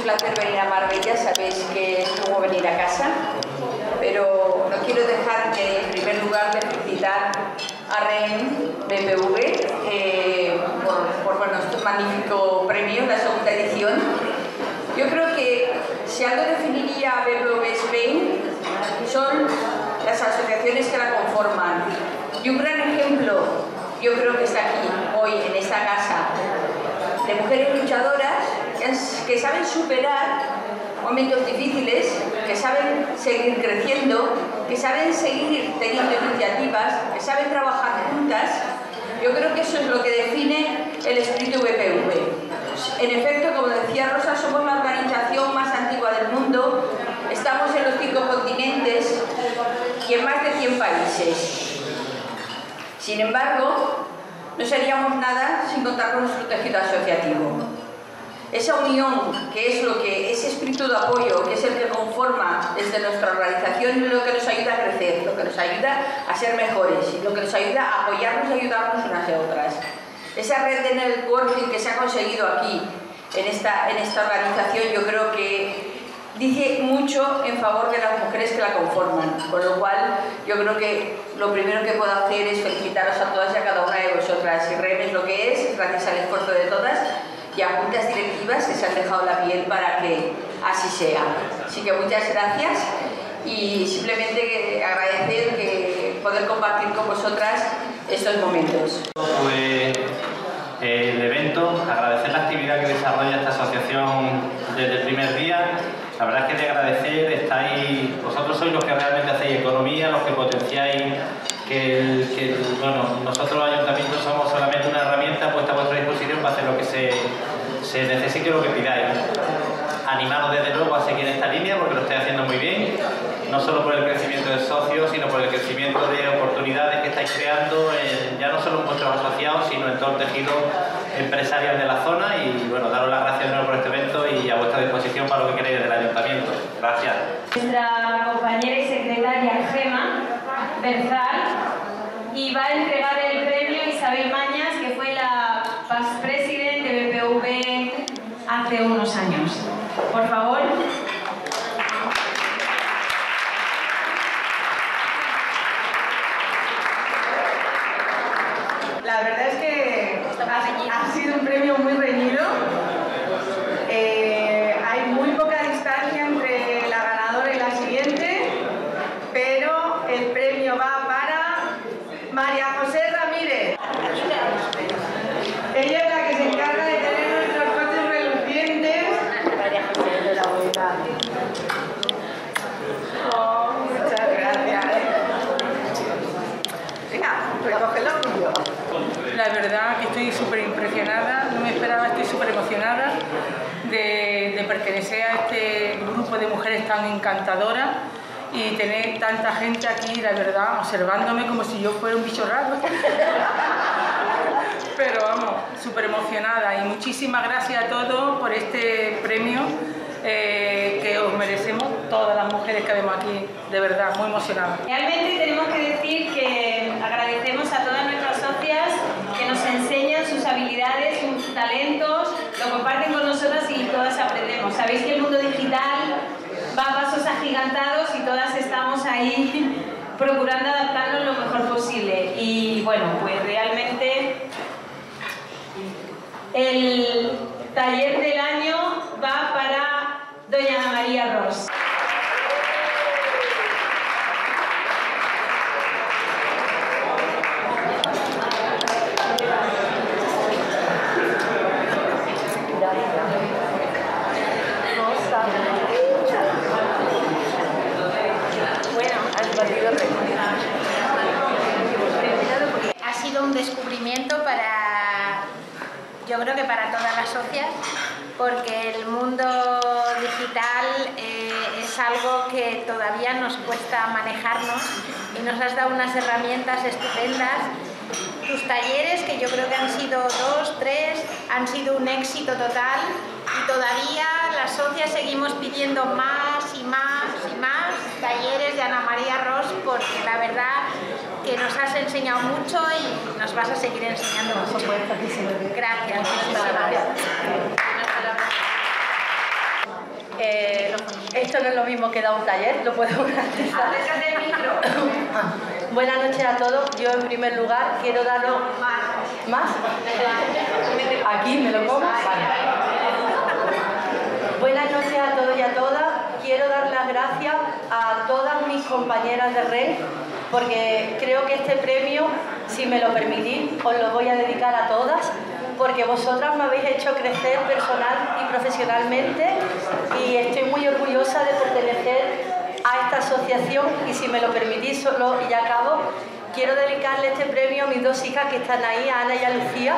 placer venir a Marbella, sabéis que es como venir a casa, pero no quiero dejar de, en primer lugar, de felicitar a REN BPV por nuestro magnífico premio, la segunda edición. Yo creo que si algo definiría a BPV Spain son las asociaciones que la conforman. Y un gran ejemplo, yo creo que está aquí, hoy, en esta casa, de mujeres luchadoras que saben superar momentos difíciles, que saben seguir creciendo, que saben seguir teniendo iniciativas, que saben trabajar juntas. Yo creo que eso es lo que define el espíritu BPV. En efecto, como decía Rosa, somos la organización más antigua del mundo, estamos en los 5 continentes y en más de 100 países. Sin embargo, no seríamos nada sin contar con nuestro tejido asociativo. Esa unión, que es lo que ese espíritu de apoyo, que es el que conforma desde nuestra organización, es lo que nos ayuda a crecer, lo que nos ayuda a ser mejores y lo que nos ayuda a apoyarnos y ayudarnos unas a otras. Esa red de networking que se ha conseguido aquí, en esta organización, yo creo que dice mucho en favor de las mujeres que la conforman, con lo cual yo creo que lo primero que puedo hacer es felicitaros a todas y a cada una de vosotras. Y REM es lo que es, gracias al esfuerzo de todas y a juntas directivas que se han dejado la piel para que así sea. Así que muchas gracias y simplemente agradecer que poder compartir con vosotras estos momentos. Pues el evento, agradecer la actividad que desarrolla esta asociación desde el primer día. La verdad es que de agradecer, estáis, vosotros sois los que realmente hacéis economía, los que potenciáis bueno, nosotros los ayuntamientos somos solamente una herramienta puesta a vuestra disposición para hacer lo que se necesite y lo que pidáis. Animaros desde luego a seguir esta línea porque lo estáis haciendo muy bien, no solo por el crecimiento de socios, sino por el crecimiento de oportunidades que estáis creando, ya no solo en vuestros asociados, sino en todo el tejido empresarial de la zona. Y bueno, daros las gracias de nuevo por este evento y a vuestra disposición para lo que queréis del ayuntamiento. Gracias. Nuestra compañera y secretaria Gema Berzal, y va a entregar el premio Isabel Mañas, que fue la past president de BPV hace unos años. Por favor. La verdad es que ha sido un premio muy reñido. Hay muy poca distancia entre la ganadora y la siguiente, pero el premio va para María José Ramírez. Ella es la que se encarga de tener nuestros coches relucientes. María José, enhorabuena. Oh, muchas gracias. Venga, recógelo tuyo. La verdad que estoy súper impresionada, no me esperaba, estoy súper emocionada de pertenecer a este grupo de mujeres tan encantadoras y tener tanta gente aquí, la verdad, observándome como si yo fuera un bicho raro. Pero vamos, súper emocionada y muchísimas gracias a todos por este premio que os merecemos todas las mujeres que vemos aquí, de verdad, muy emocionada. Realmente tenemos que decir que agradecemos a todas nuestras socias que nos enseñan sus habilidades, sus talentos, lo comparten con nosotras y todas aprendemos. Sabéis que el mundo digital va a pasos agigantados y todas estamos ahí procurando adaptarnos lo mejor posible. Y bueno, pues realmente el taller del año va para doña Ana María Ros. Ha sido un descubrimiento yo creo que para todas las socias, porque el mundo digital es algo que todavía nos cuesta manejarnos y nos has dado unas herramientas estupendas. Tus talleres, que yo creo que han sido 2, 3, han sido un éxito total y todavía las socias seguimos pidiendo más y más y más talleres de Ana María Ros, porque la verdad que nos has enseñado mucho y nos vas a seguir enseñando mucho. Gracias. Esto no es lo mismo que dar un taller, lo puedo garantizar. Acércate el micro. Buenas noches a todos. Yo en primer lugar quiero daros... ¿Más? ¿Aquí me lo como? Vale. Buenas noches a todos y a todas. Quiero dar las gracias a todas mis compañeras de REN porque creo que este premio, si me lo permitís, os lo voy a dedicar a todas porque vosotras me habéis hecho crecer personal y profesionalmente y estoy muy orgullosa de pertenecer a esta asociación y si me lo permitís, solo y acabo, quiero dedicarle este premio a mis dos hijas que están ahí, a Ana y a Lucía.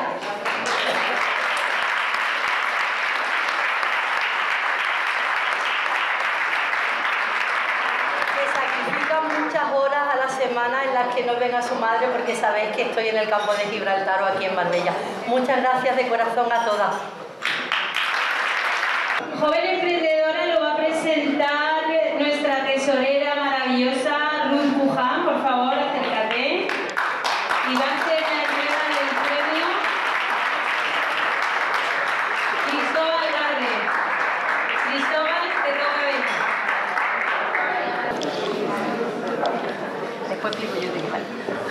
Muchas horas a la semana en las que no ven a su madre porque sabéis que estoy en el campo de Gibraltar o aquí en Marbella. Muchas gracias de corazón a todas. Joven emprendedora lo va a presentar nuestra tesorera maravillosa Ruth Puján, por favor, acércate. Y va a ser la entrega del premio Cristóbal Garde. Cristóbal, te toca venir. Después explico yo de qué tal.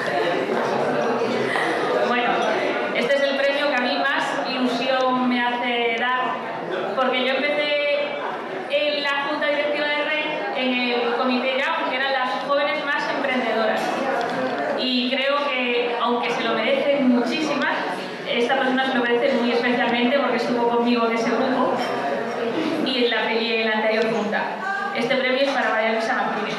Bueno, este es el premio que a mí más ilusión me hace dar, porque yo empecé en la Junta Directiva de REN, en el Comité YAU, que eran las jóvenes más emprendedoras. Y creo que, aunque se lo merecen muchísimas, esta persona se lo merece muy especialmente porque estuvo conmigo en ese grupo y en la anterior Junta. Este premio es para María Luisa Martínez.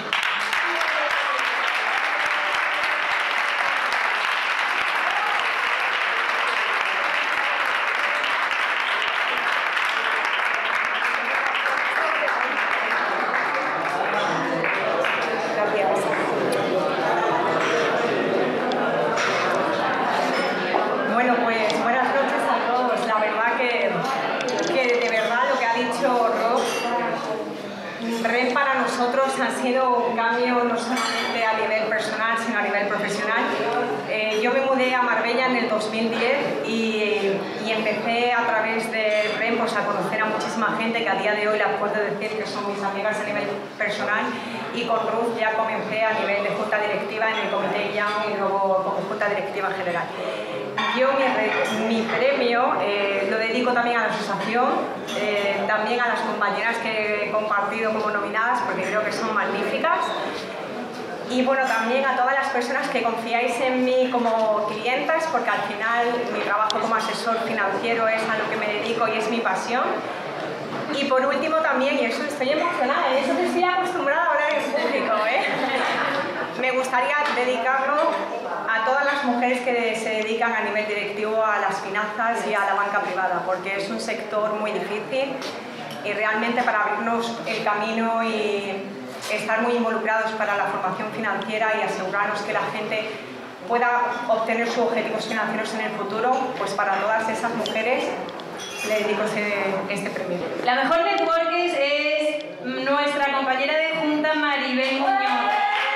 Bueno, pues buenas noches a todos. La verdad que de verdad lo que ha dicho Rob, REN para nosotros ha sido un cambio no solamente a nivel personal, sino a nivel profesional. Yo me mudé a Marbella en el 2010 y empecé a través de REN pues, a conocer a muchísima gente que a día de hoy las puedo decir que son mis amigas a nivel personal y con Ruth ya comencé a nivel de junta directiva en el comité YAM y luego como junta directiva general. Yo mi premio lo dedico también a la asociación, también a las compañeras que he compartido como nominadas porque creo que son magníficas y bueno, también a todas las personas que confiáis en mí como clientas porque al final mi trabajo como asesor financiero es a lo que me dedico y es mi pasión. Y por último también, y eso estoy emocionada, eso que estoy acostumbrada a hablar en público, me gustaría dedicarlo a todas las mujeres que se dedican a nivel directivo a las finanzas y a la banca privada, porque es un sector muy difícil y realmente para abrirnos el camino y estar muy involucrados para la formación financiera y asegurarnos que la gente pueda obtener sus objetivos financieros en el futuro, pues para todas esas mujeres le dedico este premio. La mejor networker es nuestra compañera de junta Maribel Muñoz.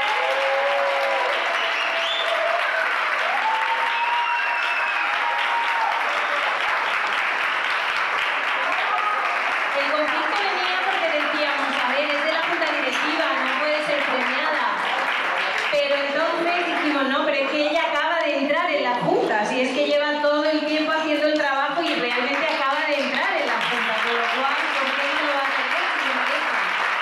El conflicto venía porque decíamos, a ver, es de la junta directiva, no puede ser premiada. Pero entonces dijimos, no, pero es que ella acaba de entrar en la junta, si es que lleva todo el tiempo haciendo el trabajo y realmente acaba de entrar en la junta, con lo cual, ¿por qué no lo va a hacer si no deja?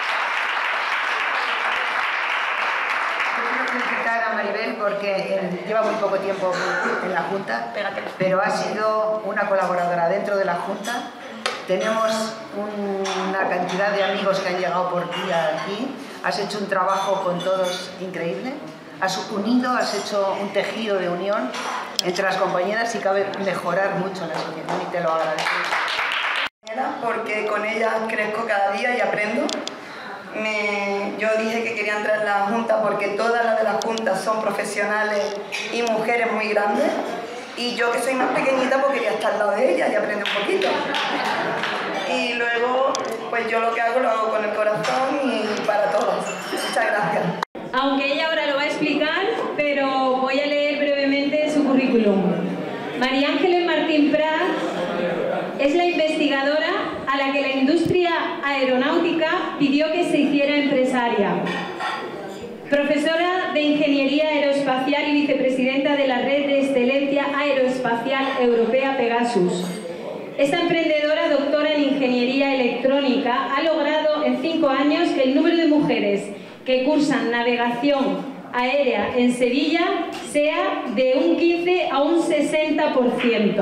Quiero felicitar a Maribel porque lleva muy poco tiempo en la Junta, pero ha sido una colaboradora dentro de la Junta. Tenemos una cantidad de amigos que han llegado por ti aquí. Has hecho un trabajo con todos increíble. Has unido, has hecho un tejido de unión entre las compañeras y cabe mejorar mucho la asociación y te lo agradezco. Porque con ella crezco cada día y aprendo. Yo dije que quería entrar en la Junta porque todas las de la Junta son profesionales y mujeres muy grandes y yo que soy más pequeñita pues quería estar al lado de ella y aprender un poquito. Y luego pues yo lo que hago lo hago con el corazón y para todos. Muchas gracias. Aunque ella ahora lo va a explicar, pero voy a leer brevemente su currículum. María Ángeles Martín Prat es la investigadora a la que la industria aeronáutica pidió que se hiciera empresaria. Profesora de Ingeniería Aeroespacial y vicepresidenta de la Red de Excelencia Aeroespacial Europea Pegasus. Esta emprendedora, doctora en Ingeniería Electrónica, ha logrado en 5 años que el número de mujeres que cursan navegación aérea en Sevilla sea de un 15 a un 60%.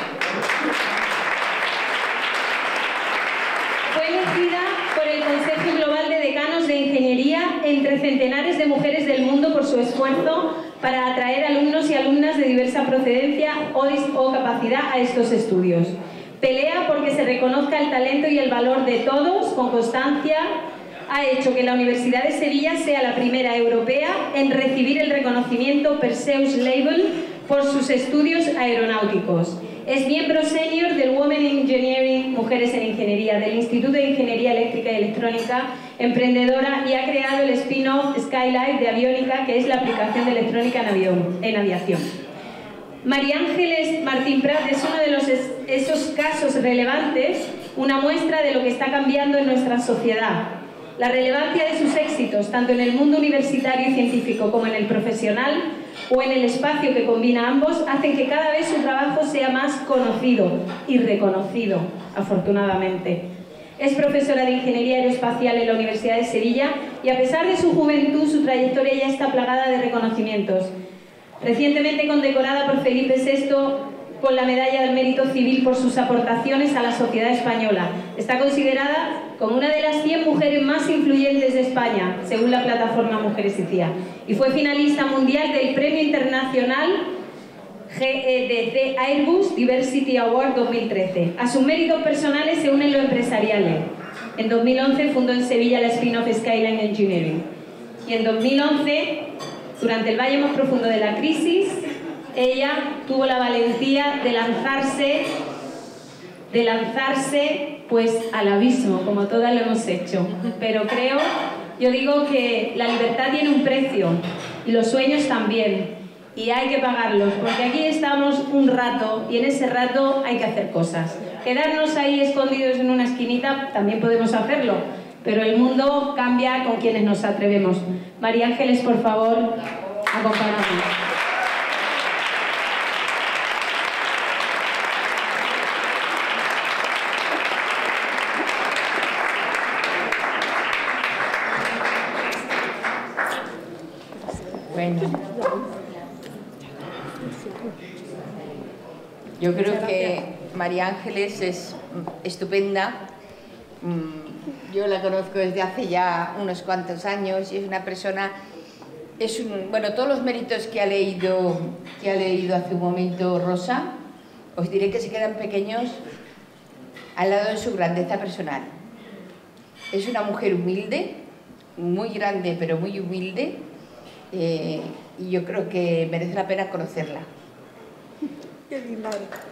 Fue elegida por el Consejo Global de Decanos de Ingeniería entre centenares de mujeres del mundo por su esfuerzo para atraer alumnos y alumnas de diversa procedencia o capacidad a estos estudios. Pelea porque se reconozca el talento y el valor de todos con constancia. Ha hecho que la Universidad de Sevilla sea la primera europea en recibir el reconocimiento Perseus Label por sus estudios aeronáuticos. Es miembro senior del Women in Engineering, Mujeres en Ingeniería, del Instituto de Ingeniería Eléctrica y Electrónica, emprendedora, y ha creado el spin-off Skylight de aviónica, que es la aplicación de electrónica en aviación. María Ángeles Martín Prat es uno de esos casos relevantes, una muestra de lo que está cambiando en nuestra sociedad. La relevancia de sus éxitos, tanto en el mundo universitario y científico como en el profesional, o en el espacio que combina ambos, hacen que cada vez su trabajo sea más conocido y reconocido, afortunadamente. Es profesora de Ingeniería Aeroespacial en la Universidad de Sevilla y, a pesar de su juventud, su trayectoria ya está plagada de reconocimientos. Recientemente condecorada por Felipe VI con la Medalla del Mérito Civil por sus aportaciones a la sociedad española. Está considerada como una de las 100 mujeres más influyentes de España, según la plataforma Mujeres y CIA, y fue finalista mundial del Premio Internacional GEDC Airbus Diversity Award 2013. A sus méritos personales se unen los empresariales. En 2011 fundó en Sevilla la spin-off Skyline Engineering. Y en 2011, durante el valle más profundo de la crisis, ella tuvo la valentía de lanzarse pues al abismo, como todas lo hemos hecho. Pero yo digo que la libertad tiene un precio y los sueños también, y hay que pagarlos, porque aquí estamos un rato y en ese rato hay que hacer cosas. Quedarnos ahí escondidos en una esquinita también podemos hacerlo, pero el mundo cambia con quienes nos atrevemos. María Ángeles, por favor, acompáñanos. Bueno, yo creo que María Ángeles es estupenda. Yo la conozco desde hace ya unos cuantos años y es una persona, bueno, todos los méritos que ha leído hace un momento Rosa, os diré que se quedan pequeños al lado de su grandeza personal. Es una mujer humilde, muy grande pero muy humilde. Y yo creo que merece la pena conocerla. Qué linda.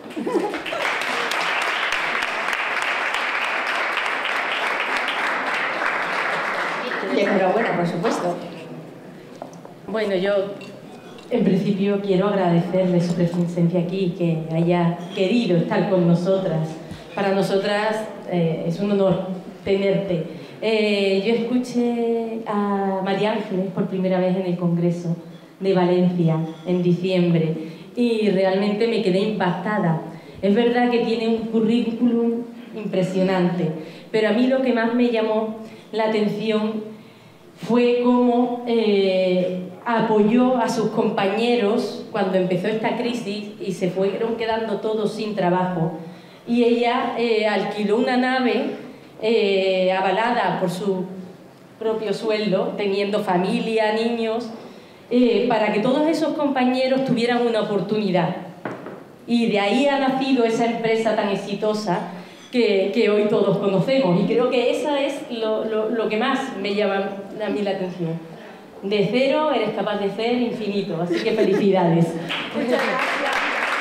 Y enhorabuena, por supuesto. Bueno, yo en principio quiero agradecerle su presencia aquí, que haya querido estar con nosotras. Para nosotras es un honor tenerte. Yo escuché a María Ángeles por primera vez en el Congreso de Valencia en diciembre y realmente me quedé impactada. Es verdad que tiene un currículum impresionante, pero a mí lo que más me llamó la atención fue cómo apoyó a sus compañeros cuando empezó esta crisis y se fueron quedando todos sin trabajo, y ella alquiló una nave avalada por su propio sueldo, teniendo familia, niños, para que todos esos compañeros tuvieran una oportunidad. Y de ahí ha nacido esa empresa tan exitosa que hoy todos conocemos. Y creo que eso es lo que más me llama a mí la atención. De cero eres capaz de ser infinito, así que felicidades. Muchas gracias.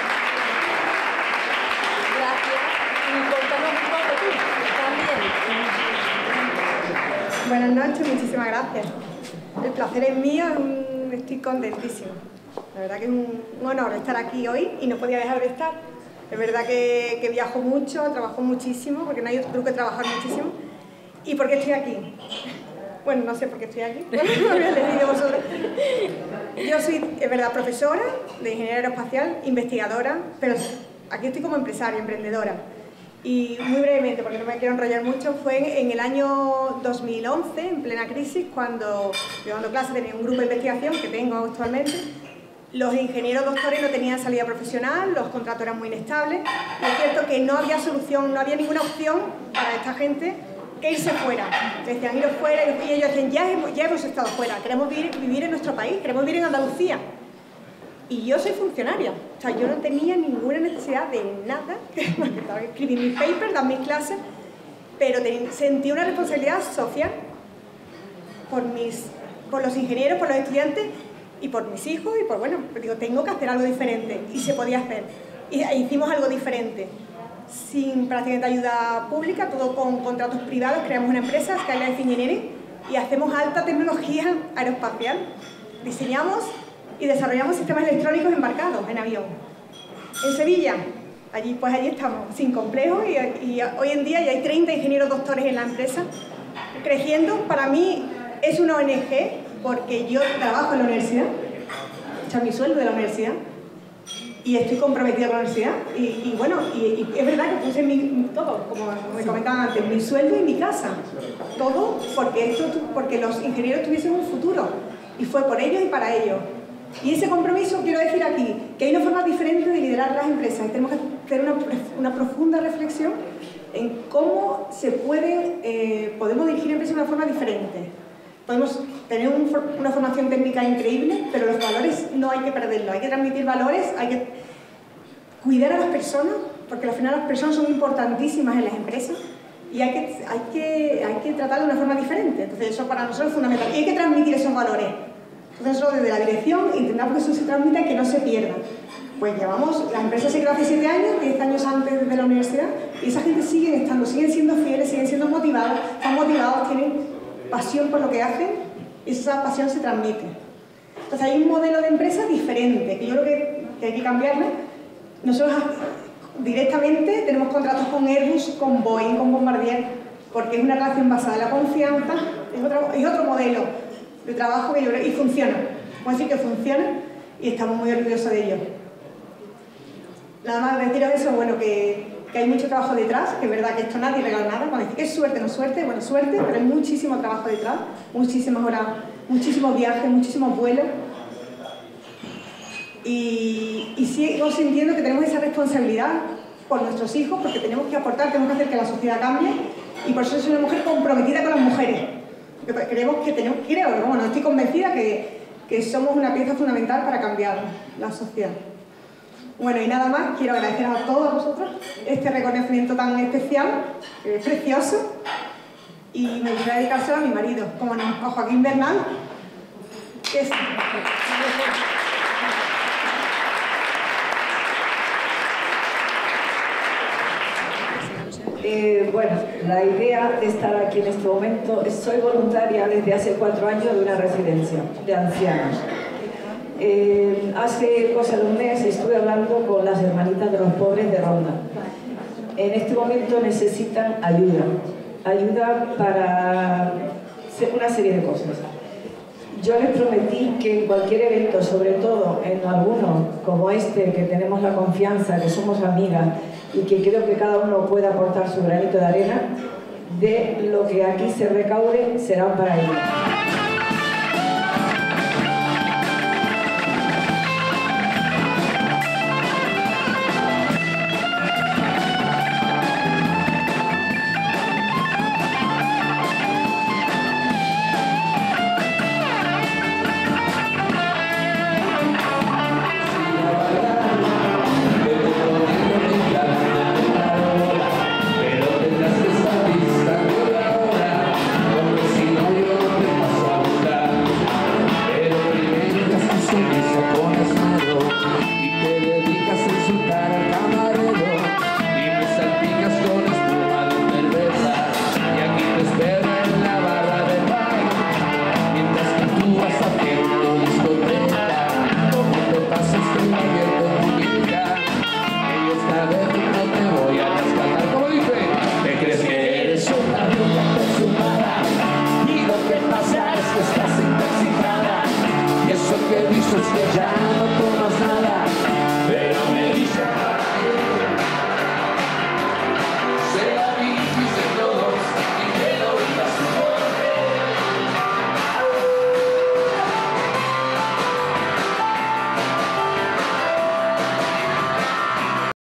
Buenas noches, muchísimas gracias. El placer es mío, estoy contentísima. La verdad que es un honor estar aquí hoy y no podía dejar de estar. Es verdad que viajo mucho, trabajo muchísimo, porque no hay otro truco que trabajar muchísimo. ¿Y por qué estoy aquí? Bueno, no sé por qué estoy aquí. Bueno, no voy a elegir vosotros. Yo soy, es verdad, profesora de ingeniería aeroespacial, investigadora, pero aquí estoy como empresaria, emprendedora. Y muy brevemente, porque no me quiero enrollar mucho, fue en el año 2011, en plena crisis, cuando yo dando clases tenía un grupo de investigación que tengo actualmente. Los ingenieros doctores no tenían salida profesional, los contratos eran muy inestables, y es cierto que no había solución, no había ninguna opción para esta gente que irse fuera. Decían, iros fuera, y ellos decían, ya hemos estado fuera, queremos vivir en nuestro país, queremos vivir en Andalucía. Y yo soy funcionaria, o sea, yo no tenía ninguna necesidad de nada, escribí mis papers, dar mis clases, pero sentí una responsabilidad social por los ingenieros, por los estudiantes y por mis hijos, y por, bueno, digo, tengo que hacer algo diferente, y se podía hacer. Y hicimos algo diferente, sin prácticamente ayuda pública, todo con contratos privados, creamos una empresa, Skylife Engineering, y hacemos alta tecnología aeroespacial. Diseñamos y desarrollamos sistemas electrónicos embarcados en avión. En Sevilla, allí estamos, sin complejos, y hoy en día ya hay 30 ingenieros doctores en la empresa, creciendo. Para mí es una ONG, porque yo trabajo en la universidad, o sea, mi sueldo de la universidad, y estoy comprometida con la universidad, y bueno, y es verdad que puse todo, como me comentaban antes, mi sueldo y mi casa, todo porque los ingenieros tuviesen un futuro, y fue por ellos y para ellos. Y ese compromiso, quiero decir aquí, que hay una forma diferente de liderar las empresas, y tenemos que hacer una profunda reflexión en cómo podemos dirigir empresas de una forma diferente. Podemos tener una formación técnica increíble, pero los valores no hay que perderlos, hay que transmitir valores, hay que cuidar a las personas, porque al final las personas son importantísimas en las empresas, y hay que tratarlas de una forma diferente. Entonces eso para nosotros es fundamental, y hay que transmitir esos valores. Entonces nosotros desde la dirección intentamos que eso se transmita y que no se pierda. Pues la empresa se creó hace 7 años, 10 años antes de la universidad, y esa gente siguen siendo fieles, siguen siendo motivados, están motivados, tienen pasión por lo que hacen, y esa pasión se transmite. Entonces hay un modelo de empresa diferente, que yo creo que hay que cambiarlo. Nosotros directamente tenemos contratos con Airbus, con Boeing, con Bombardier, porque es una relación basada en la confianza, es otro modelo de trabajo que yo creo, y funciona. Podemos decir que funciona y estamos muy orgullosos de ello. Nada más deciros eso, bueno, que hay mucho trabajo detrás, que es verdad que esto nadie regala nada. Cuando dice que es suerte, no suerte, bueno, suerte, pero hay muchísimo trabajo detrás, muchísimas horas, muchísimos viajes, muchísimos vuelos. Y sigo sintiendo que tenemos esa responsabilidad por nuestros hijos, porque tenemos que aportar, tenemos que hacer que la sociedad cambie, y por eso soy una mujer comprometida con las mujeres. No estoy convencida que somos una pieza fundamental para cambiar la sociedad. Bueno, y nada más, quiero agradecer a todos vosotros este reconocimiento tan especial, que es precioso, y me gustaría dedicárselo a mi marido, como no, a Joaquín Bernal, que es... Bueno, la idea de estar aquí en este momento es, soy voluntaria desde hace 4 años de una residencia de ancianos. Hace cosa de un mes estuve hablando con las hermanitas de los pobres de Ronda. En este momento necesitan ayuda para hacer una serie de cosas. Yo les prometí que en cualquier evento, sobre todo en algunos como este, que tenemos la confianza, que somos amigas y que creo que cada uno puede aportar su granito de arena, de lo que aquí se recaude será para ellos. Pero tendrás esa vista ahora, como si no yo ya